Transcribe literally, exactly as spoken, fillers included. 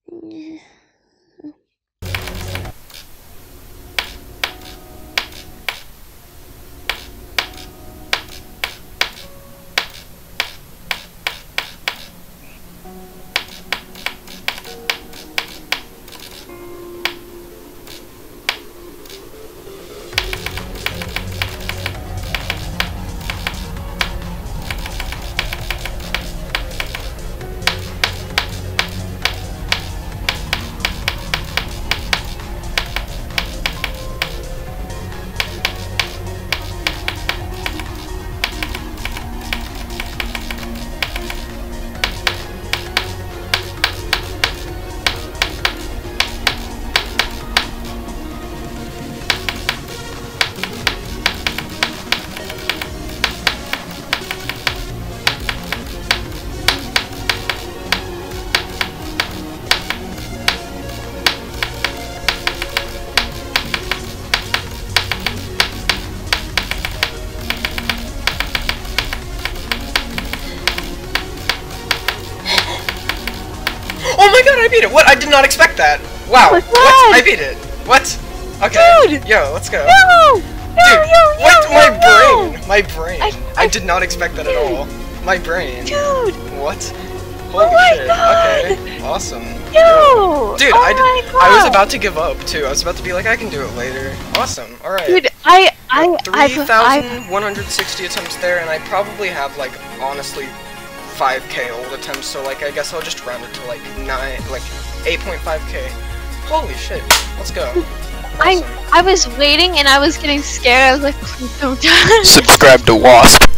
Oh my god, I beat it! What? I did not expect that! Wow! Oh what? I beat it! What? Okay. Dude! Yo, let's go. No! No, Dude, no, what? no, My no, brain! no. My brain! I, I, I did not expect that at all. My brain. Dude! What? Holy Oh my shit. god. Okay. Awesome. Yo! Dude, oh I, did, my god. I was about to give up too. I was about to be like, I can do it later. Awesome. Alright. Dude, I I I three thousand one hundred sixty attempts there, and I probably have like honestly five K old attempts. So like, I guess I'll just round it to like nine, like eight point five K. Holy shit! Let's go. Awesome. I I was waiting and I was getting scared. I was like, please don't die. Subscribe to Wasp.